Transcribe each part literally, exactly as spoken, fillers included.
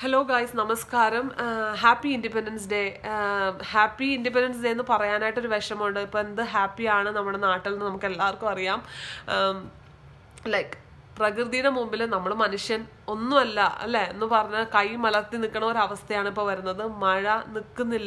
Hello guys, namaskaram. Uh, happy Independence Day. Uh, happy Independence Day എന്ന് പറയാനായിട്ടൊരു വിഷമമുണ്ട്. ഇപ്പം എന്ത് ഹാപ്പിയാണ് നമ്മുടെ നാട്ടിൽ നിന്ന് നമുക്ക് എല്ലാവർക്കും അറിയാം. ലൈക്ക് പ്രകൃതിയുടെ മുമ്പിൽ നമ്മൾ മനുഷ്യൻ ഒന്നുമല്ല അല്ലേ എന്ന് പറഞ്ഞാൽ കൈ മലർത്തി നിൽക്കണ ഒരവസ്ഥയാണ് ഇപ്പോൾ വരുന്നത്. മഴ നിൽക്കുന്നില്ല.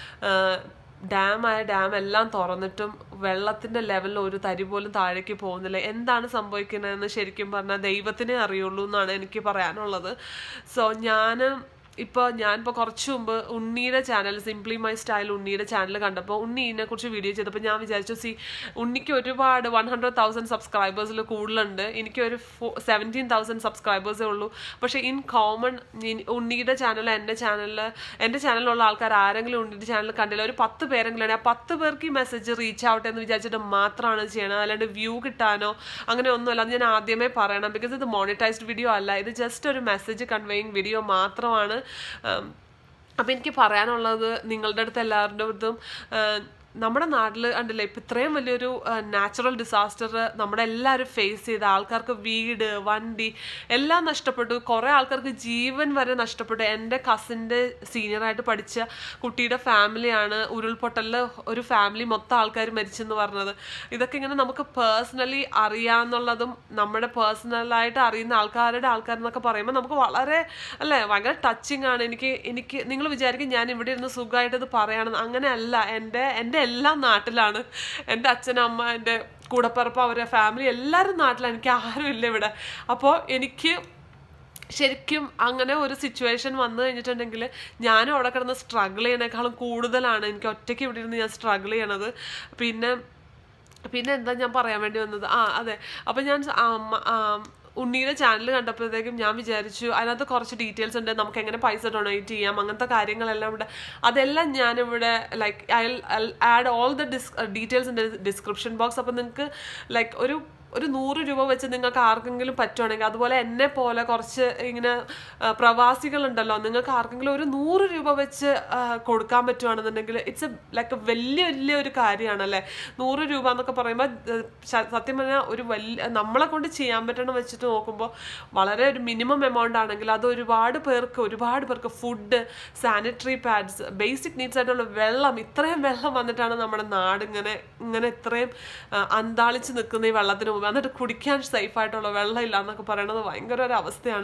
ഡാമായ ഡാം എല്ലാം തുറന്നിട്ടും വെള്ളത്തിൻ്റെ ലെവലിൽ ഒരു തരി പോലും താഴേക്ക് പോകുന്നില്ല. എന്താണ് സംഭവിക്കുന്നതെന്ന് ശരിക്കും പറഞ്ഞാൽ ദൈവത്തിനെ അറിയുള്ളൂ എന്നാണ് എനിക്ക് പറയാനുള്ളത്. സോ ഞാൻ ഇപ്പോൾ ഞാനിപ്പോൾ കുറച്ച് മുമ്പ് ഉണ്ണിയുടെ ചാനൽ സിംപ്ലി മൈ സ്റ്റൈൽ ഉണ്ണിയുടെ ചാനൽ കണ്ടപ്പോൾ ഉണ്ണി ഇതിനെ കുറിച്ച് വീഡിയോ ചെയ്തപ്പോൾ ഞാൻ വിചാരിച്ചു സി ഉണ്ണിക്ക് ഒരുപാട് വൺ ഹൺഡ്രഡ് തൗസൻഡ് സബ്സ്ക്രൈബേഴ്സിൽ കൂടുതലുണ്ട്, എനിക്കൊരു ഫോ സെവൻറ്റീൻ തൗസൻഡ് സബ്സ്ക്രൈബേഴ്സേ ഉള്ളൂ. പക്ഷേ ഇൻ കോമൺ ഉണ്ണിയുടെ ചാനൽ എൻ്റെ ചാനലിൽ എൻ്റെ ചാനലിലുള്ള ആൾക്കാർ ആരെങ്കിലും ഉണ്ണിയുടെ ചാനൽ കണ്ടില്ല, ഒരു പത്ത് പേരെങ്കിലും ആ പത്ത് പേർക്ക് ഈ മെസ്സേജ് റീച്ച് ആവട്ടെ എന്ന് വിചാരിച്ചിട്ട് മാത്രമാണ് ചെയ്യണത്. അല്ലാണ്ട് വ്യൂ കിട്ടാനോ അങ്ങനെ ഒന്നുമല്ല. അത് ഞാൻ ആദ്യമേ പറയണം, ബിക്കോസ് ഇത് മോണിറ്റൈസ്ഡ് വീഡിയോ അല്ല, ഇത് ജസ്റ്റ് ഒരു മെസ്സേജ് കൺവേയിങ് വീഡിയോ മാത്രമാണ്. അപ്പം എനിക്ക് പറയാനുള്ളത് നിങ്ങളുടെ അടുത്ത് എല്ലാവരുടെ അടുത്തും നമ്മുടെ നാട്ടിൽ കണ്ടില്ലേ ഇപ്പം ഇത്രയും വലിയൊരു നാച്ചുറൽ ഡിസാസ്റ്റർ നമ്മുടെ എല്ലാവരും ഫേസ് ചെയ്ത ആൾക്കാർക്ക് വീട് വണ്ടി എല്ലാം നഷ്ടപ്പെട്ടു, കുറേ ആൾക്കാർക്ക് ജീവൻ വരെ നഷ്ടപ്പെട്ടു. എൻ്റെ കസിൻ്റെ സീനിയറായിട്ട് പഠിച്ച കുട്ടിയുടെ ഫാമിലിയാണ് ഉരുൾപൊട്ടലിൽ ഒരു ഫാമിലി മൊത്തം ആൾക്കാർ മരിച്ചെന്ന് പറഞ്ഞത്. ഇതൊക്കെ ഇങ്ങനെ നമുക്ക് പേഴ്സണലി അറിയാമെന്നുള്ളതും നമ്മുടെ പേഴ്സണലായിട്ട് അറിയുന്ന ആൾക്കാരുടെ ആൾക്കാരെന്നൊക്കെ പറയുമ്പോൾ നമുക്ക് വളരെ അല്ലേ ഭയങ്കര ടച്ചിങ് ആണ്. എനിക്ക് എനിക്ക് നിങ്ങൾ വിചാരിക്കും ഞാൻ ഇവിടെ ഇരുന്ന് സുഖമായിട്ട് ഇത് പറയുകയാണെന്ന്, അങ്ങനെയല്ല. എൻ്റെ എൻ്റെ എല്ലാം നാട്ടിലാണ്. എൻ്റെ അച്ഛനമ്മ എൻ്റെ കൂടപ്പിറപ്പ് അവരുടെ ഫാമിലി എല്ലാവരും നാട്ടിലാണ്, എനിക്ക് ആരും ഇല്ല ഇവിടെ. അപ്പോൾ എനിക്ക് ശരിക്കും അങ്ങനെ ഒരു സിറ്റുവേഷൻ വന്നു കഴിഞ്ഞിട്ടുണ്ടെങ്കിൽ ഞാനും അവിടെ കിടന്ന് സ്ട്രഗിൾ ചെയ്യണേക്കാളും കൂടുതലാണ് എനിക്ക് ഒറ്റയ്ക്ക് ഇവിടെ ഇരുന്ന് ഞാൻ സ്ട്രഗിൾ ചെയ്യണത്. പിന്നെ പിന്നെ എന്താ ഞാൻ പറയാൻ വേണ്ടി വന്നത്, ആ അതെ അപ്പം ഞാൻ ഉണ്ണിയുടെ ചാനൽ കണ്ടപ്പോഴത്തേക്കും ഞാൻ വിചാരിച്ചു അതിനകത്ത് കുറച്ച് ഡീറ്റെയിൽസ് ഉണ്ട്, നമുക്ക് എങ്ങനെ പൈസ ഡൊണേറ്റ് ചെയ്യാം, അങ്ങനത്തെ കാര്യങ്ങളെല്ലാം ഇവിടെ അതെല്ലാം ഞാനിവിടെ like I add all the dis details in description box. അപ്പം നിങ്ങൾക്ക് ലൈക്ക് ഒരു ഒരു നൂറ് രൂപ വെച്ച് നിങ്ങൾക്ക് ആർക്കെങ്കിലും പറ്റുവാണെങ്കിൽ, അതുപോലെ എന്നെ പോലെ കുറച്ച് ഇങ്ങനെ പ്രവാസികളുണ്ടല്ലോ, നിങ്ങൾക്ക് ആർക്കെങ്കിലും ഒരു നൂറ് രൂപ വെച്ച് കൊടുക്കാൻ പറ്റുവാണെന്നുണ്ടെങ്കിൽ ഇറ്റ്സ് എ ലൈക്ക് വലിയ വലിയ ഒരു കാര്യമാണല്ലേ. നൂറ് രൂപ എന്നൊക്കെ പറയുമ്പോൾ സത്യം പറഞ്ഞാൽ ഒരു വലിയ നമ്മളെ കൊണ്ട് ചെയ്യാൻ പറ്റണം വെച്ചിട്ട് നോക്കുമ്പോൾ വളരെ ഒരു മിനിമം എമൗണ്ട് ആണെങ്കിൽ അത് ഒരുപാട് പേർക്ക് ഒരുപാട് പേർക്ക് food, sanitary pads, basic needs ആയിട്ടുള്ള വെള്ളം, ഇത്രയും വെള്ളം വന്നിട്ടാണ് നമ്മുടെ നാട് ഇങ്ങനെ ഇങ്ങനെ ഇത്രയും അന്താളിച്ച് നിൽക്കുന്ന ഈ വെള്ളത്തിന് എന്നിട്ട് കുടിക്കാൻ സേഫായിട്ടുള്ള വെള്ളമില്ല എന്നൊക്കെ പറയണത് ഭയങ്കര ഒരു അവസ്ഥയാണ്.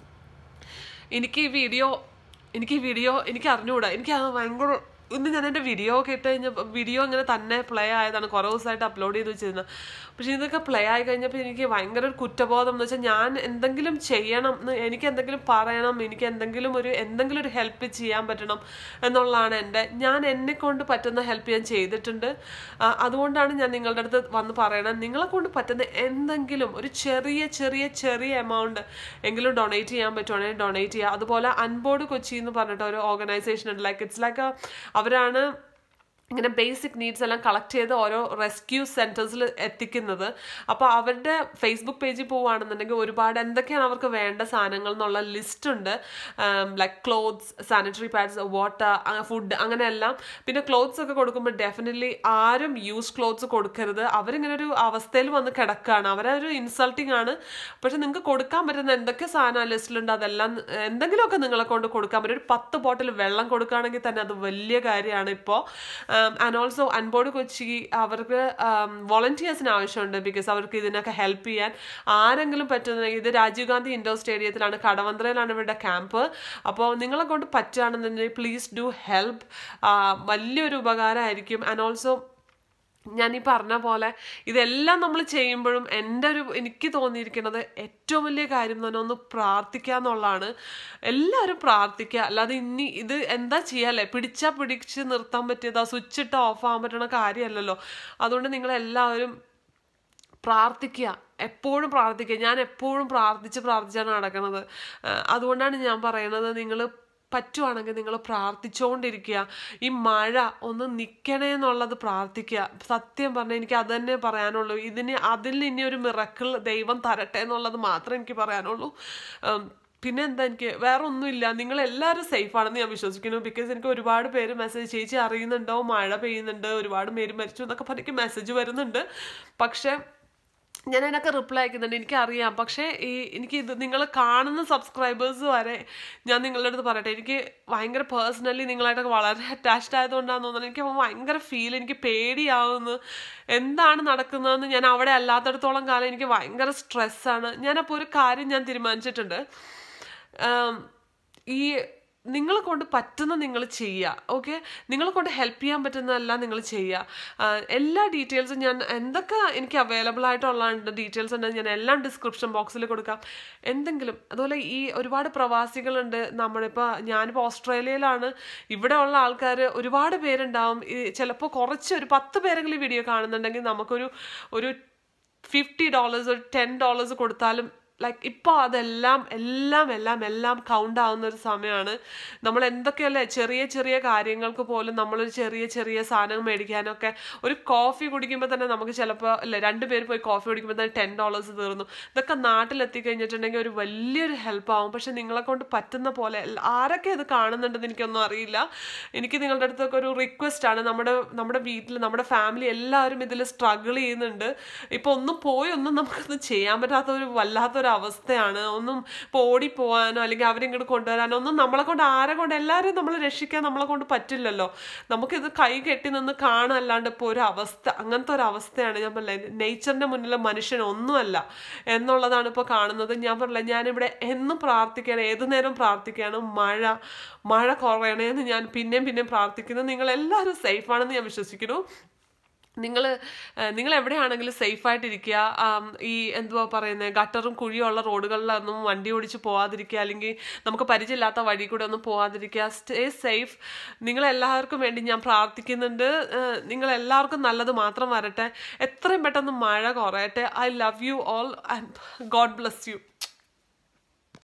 എനിക്ക് ഈ വീഡിയോ എനിക്ക് ഈ വീഡിയോ എനിക്ക് അറിഞ്ഞുകൂടാ, എനിക്ക് അത് ഭയങ്കര ഇന്ന് ഞാൻ എൻ്റെ വീഡിയോ കേട്ട് കഴിഞ്ഞപ്പോൾ വീഡിയോ ഇങ്ങനെ തന്നെ പ്ലേ ആയതാണ്, കുറേ ദിവസമായിട്ട് അപ്ലോഡ് ചെയ്ത് വെച്ചിരുന്നത്. പക്ഷേ ഇതൊക്കെ പ്ലേ ആയി കഴിഞ്ഞപ്പോൾ എനിക്ക് ഭയങ്കര ഒരു കുറ്റബോധം എന്ന് വെച്ചാൽ ഞാൻ എന്തെങ്കിലും ചെയ്യണം, എനിക്ക് എന്തെങ്കിലും പറയണം, എനിക്ക് എന്തെങ്കിലും ഒരു എന്തെങ്കിലും ഒരു ഹെൽപ്പ് ചെയ്യാൻ പറ്റണം എന്നുള്ളതാണ് എൻ്റെ. ഞാൻ എന്നെ കൊണ്ട് പറ്റുന്ന ഹെൽപ്പ് ഞാൻ ചെയ്തിട്ടുണ്ട്. അതുകൊണ്ടാണ് ഞാൻ നിങ്ങളുടെ അടുത്ത് വന്ന് പറയണം, നിങ്ങളെ കൊണ്ട് പറ്റുന്ന എന്തെങ്കിലും ഒരു ചെറിയ ചെറിയ ചെറിയ എമൗണ്ട് എങ്കിലും ഡൊണേറ്റ് ചെയ്യാൻ പറ്റുവാണെങ്കിൽ ഡൊണേറ്റ് ചെയ്യുക. അതുപോലെ അൺബോർഡ് കൊച്ചി എന്ന് പറഞ്ഞിട്ട് ഒരു ഓർഗനൈസേഷൻ ഉണ്ട്, ലൈക്ക് ഇറ്റ്സ് ലൈക്ക് അവരാണ് ഇങ്ങനെ ബേസിക് നീഡ്സ് എല്ലാം കളക്ട് ചെയ്ത് ഓരോ റെസ്ക്യൂ സെൻറ്റേഴ്സിൽ എത്തിക്കുന്നത്. അപ്പോൾ അവരുടെ ഫേസ്ബുക്ക് പേജിൽ പോവുകയാണെന്നുണ്ടെങ്കിൽ ഒരുപാട് എന്തൊക്കെയാണ് അവർക്ക് വേണ്ട സാധനങ്ങൾ എന്നുള്ള ലിസ്റ്റ് ഉണ്ട്. Like clothes, sanitary pads, water, food, അങ്ങനെയെല്ലാം. പിന്നെ ക്ലോത്ത്സ് ഒക്കെ കൊടുക്കുമ്പോൾ ഡെഫിനറ്റ്ലി ആരും യൂസ് ക്ലോത്ത്സ് കൊടുക്കരുത്. അവരിങ്ങനെ ഒരു അവസ്ഥയിൽ വന്ന് കിടക്കുകയാണ്, അവരൊരു ഇൻസൾട്ടിങ് ആണ്. പക്ഷെ നിങ്ങൾക്ക് കൊടുക്കാൻ പറ്റുന്ന എന്തൊക്കെ സാധനം ലിസ്റ്റിലുണ്ട് അതെല്ലാം എന്തെങ്കിലുമൊക്കെ നിങ്ങളെ കൊണ്ട് കൊടുക്കാൻ പറ്റും. ഒരു പത്ത് ബോട്ടിൽ വെള്ളം കൊടുക്കുകയാണെങ്കിൽ തന്നെ അത് വലിയ കാര്യമാണ് ഇപ്പോൾ. ആൻഡ് ഓൾസോ അൺബോർഡ് കൊച്ചി അവർക്ക് വോളണ്ടിയേഴ്സിന് ആവശ്യമുണ്ട്, ബിക്കോസ് അവർക്ക് ഇതിനൊക്കെ ഹെൽപ്പ് ചെയ്യാൻ ആരെങ്കിലും പറ്റുന്ന. ഇത് രാജീവ് ഗാന്ധി ഇൻഡോർ സ്റ്റേഡിയത്തിലാണ്, കടവന്ത്രയിലാണ് ഇവരുടെ ക്യാമ്പ്. അപ്പോൾ നിങ്ങളെ കൊണ്ട് പറ്റുകയാണെന്നുണ്ടെങ്കിൽ പ്ലീസ് ഡു ഹെൽപ്പ്, വലിയൊരു ഉപകാരമായിരിക്കും. ആൻഡ് ഓൾസോ ഞാൻ ഈ പറഞ്ഞ പോലെ ഇതെല്ലാം നമ്മൾ ചെയ്യുമ്പോഴും എൻ്റെ ഒരു എനിക്ക് തോന്നിയിരിക്കുന്നത് ഏറ്റവും വലിയ കാര്യം എന്ന് പറഞ്ഞാൽ ഒന്ന് പ്രാർത്ഥിക്കുക എന്നുള്ളതാണ്. എല്ലാവരും പ്രാർത്ഥിക്കുക, അല്ലാതെ ഇനി ഇത് എന്താ ചെയ്യാല്ലേ, പിടിച്ചാൽ പിടിച്ച് നിർത്താൻ പറ്റിയതാ, സ്വിച്ച് ഇട്ട് ഓഫ് ആകാൻ പറ്റുന്ന കാര്യമല്ലല്ലോ. അതുകൊണ്ട് നിങ്ങളെല്ലാവരും പ്രാർത്ഥിക്കുക, എപ്പോഴും പ്രാർത്ഥിക്കുക. ഞാൻ എപ്പോഴും പ്രാർത്ഥിച്ച് പ്രാർത്ഥിച്ചാണ് നടക്കുന്നത്. അതുകൊണ്ടാണ് ഞാൻ പറയുന്നത് നിങ്ങൾ പറ്റുവാണെങ്കിൽ നിങ്ങൾ പ്രാർത്ഥിച്ചുകൊണ്ടിരിക്കുക. ഈ മഴ ഒന്ന് നിൽക്കണേ എന്നുള്ളത് പ്രാർത്ഥിക്കുക. സത്യം പറഞ്ഞാൽ എനിക്ക് അത് തന്നെ പറയാനുള്ളൂ. ഇതിന് അതിൽ ഇനി ഒരു മിറക്കിൾ ദൈവം തരട്ടെ എന്നുള്ളത് മാത്രമേ എനിക്ക് പറയാനുള്ളൂ. പിന്നെ എന്താ, എനിക്ക് വേറെ ഒന്നുമില്ല. നിങ്ങളെല്ലാവരും സേഫാണെന്ന് ഞാൻ വിശ്വസിക്കുന്നു. ബിക്കോസ് എനിക്ക് ഒരുപാട് പേര് മെസ്സേജ് ചേച്ചി അറിയുന്നുണ്ടോ മഴ പെയ്യുന്നുണ്ട്, ഒരുപാട് പേര് മരിച്ചു എന്നൊക്കെ പറഞ്ഞ് മെസ്സേജ് വരുന്നുണ്ട്. പക്ഷേ ഞാൻ അതിനൊക്കെ റിപ്ലൈ അയക്കുന്നുണ്ട്, എനിക്കറിയാം. പക്ഷേ ഈ എനിക്ക് ഇത് നിങ്ങൾ കാണുന്ന സബ്സ്ക്രൈബേഴ്സ് വരെ ഞാൻ നിങ്ങളുടെ അടുത്ത് പറയട്ടെ, എനിക്ക് ഭയങ്കര പേഴ്സണലി നിങ്ങളായിട്ടൊക്കെ വളരെ അറ്റാച്ച്ഡ് ആയതുകൊണ്ടാണെന്ന് തോന്നുന്നത്. എനിക്ക് ഭയങ്കര ഫീൽ, എനിക്ക് പേടിയാവുന്നു എന്താണ് നടക്കുന്നതെന്ന്. ഞാൻ അവിടെ അല്ലാത്തടത്തോളം കാലം എനിക്ക് ഭയങ്കര സ്ട്രെസ്സാണ്. ഞാനപ്പോൾ ഒരു കാര്യം ഞാൻ തീരുമാനിച്ചിട്ടുണ്ട്, ഈ നിങ്ങളെ കൊണ്ട് പറ്റുന്ന നിങ്ങൾ ചെയ്യുക. ഓക്കെ, നിങ്ങളെ കൊണ്ട് ഹെൽപ്പ് ചെയ്യാൻ പറ്റുന്നതെല്ലാം നിങ്ങൾ ചെയ്യുക. എല്ലാ ഡീറ്റെയിൽസും ഞാൻ എന്തൊക്കെ എനിക്ക് അവൈലബിൾ ആയിട്ടുള്ള ഡീറ്റെയിൽസ് ഉണ്ട് ഞാൻ എല്ലാം ഡിസ്ക്രിപ്ഷൻ ബോക്സിൽ കൊടുക്കാം. എന്തെങ്കിലും അതുപോലെ ഈ ഒരുപാട് പ്രവാസികളുണ്ട് നമ്മളിപ്പോൾ, ഞാനിപ്പോൾ ഓസ്ട്രേലിയയിലാണ്. ഇവിടെ ഉള്ള ആൾക്കാർ ഒരുപാട് പേരുണ്ടാവും. ഈ ചിലപ്പോൾ കുറച്ച് ഒരു പത്ത് പേരെങ്കിലും വീഡിയോ കാണുന്നുണ്ടെങ്കിൽ നമുക്കൊരു ഒരു ഫിഫ്റ്റി ഡോളേഴ്സ് ഒരു ടെൻ ഡോളേഴ്സ് കൊടുത്താലും ലൈക്ക് ഇപ്പോൾ അതെല്ലാം എല്ലാം എല്ലാം എല്ലാം കൗണ്ട് ആവുന്ന ഒരു സമയമാണ്. നമ്മൾ എന്തൊക്കെയല്ലേ ചെറിയ ചെറിയ കാര്യങ്ങൾക്ക് പോലും നമ്മളൊരു ചെറിയ ചെറിയ സാധനം മേടിക്കാനൊക്കെ, ഒരു കോഫി കുടിക്കുമ്പോൾ തന്നെ നമുക്ക് ചിലപ്പോൾ അല്ലേ രണ്ട് പേര് പോയി കോഫി കുടിക്കുമ്പോൾ തന്നെ ടെൻ ഡോളേഴ്സ് തീർന്നു. ഇതൊക്കെ നാട്ടിലെത്തി കഴിഞ്ഞിട്ടുണ്ടെങ്കിൽ ഒരു വലിയൊരു ഹെൽപ്പ് ആവും. പക്ഷെ നിങ്ങളെ കൊണ്ട് പറ്റുന്ന പോലെ ആരൊക്കെ ഇത് കാണുന്നുണ്ടെന്ന് എനിക്കൊന്നും അറിയില്ല. എനിക്ക് നിങ്ങളുടെ അടുത്തൊക്കെ ഒരു റിക്വസ്റ്റ് ആണ്, നമ്മുടെ നമ്മുടെ വീട്ടിൽ നമ്മുടെ ഫാമിലി എല്ലാവരും ഇതിൽ സ്ട്രഗിൾ ചെയ്യുന്നുണ്ട്. ഇപ്പോൾ ഒന്നും പോയി ഒന്നും നമുക്കൊന്നും ചെയ്യാൻ പറ്റാത്ത ഒരു വല്ലാത്ത അവസ്ഥയാണ്. ഒന്നും ഇപ്പോൾ ഓടിപ്പോവാനോ അല്ലെങ്കിൽ അവരിങ്ങോട്ട് കൊണ്ടുവരാനോ ഒന്നും നമ്മളെ കൊണ്ട് ആരെ കൊണ്ട് എല്ലാവരും നമ്മൾ രക്ഷിക്കാൻ നമ്മളെ കൊണ്ട് പറ്റില്ലല്ലോ. നമുക്കിത് കൈ കെട്ടി നിന്ന് കാണാനല്ലാണ്ട് ഇപ്പോൾ ഒരു അവസ്ഥ, അങ്ങനത്തെ ഒരു അവസ്ഥയാണ്. ഞാൻ പറഞ്ഞില്ല, നേച്ചറിൻ്റെ മുന്നിൽ മനുഷ്യൻ ഒന്നുമല്ല എന്നുള്ളതാണ് ഇപ്പോൾ കാണുന്നത്. ഞാൻ പറഞ്ഞില്ല, ഞാനിവിടെ എന്നും പ്രാർത്ഥിക്കുകയാണ്, ഏതു നേരം പ്രാർത്ഥിക്കുകയാണ് മഴ മഴ കുറയണേന്ന് ഞാൻ പിന്നെയും പിന്നെയും പ്രാർത്ഥിക്കുന്നു. നിങ്ങളെല്ലാവരും സേഫാണെന്ന് ഞാൻ വിശ്വസിക്കുന്നു. നിങ്ങൾ നിങ്ങൾ എവിടെയാണെങ്കിലും സേഫായിട്ടിരിക്കുക. ഈ എന്തുവാ പറയുന്നത്, ഗട്ടറും കുഴിയുള്ള റോഡുകളിലൊന്നും വണ്ടി ഓടിച്ച് പോകാതിരിക്കുക, അല്ലെങ്കിൽ നമുക്ക് പരിചയമില്ലാത്ത വഴി കൂടെ ഒന്നും പോകാതിരിക്കുക. Stay safe. നിങ്ങളെല്ലാവർക്കും വേണ്ടി ഞാൻ പ്രാർത്ഥിക്കുന്നുണ്ട്. നിങ്ങളെല്ലാവർക്കും നല്ലത് മാത്രം വരട്ടെ, എത്രയും പെട്ടെന്ന് മഴ കുറയട്ടെ. I love you all and God bless U.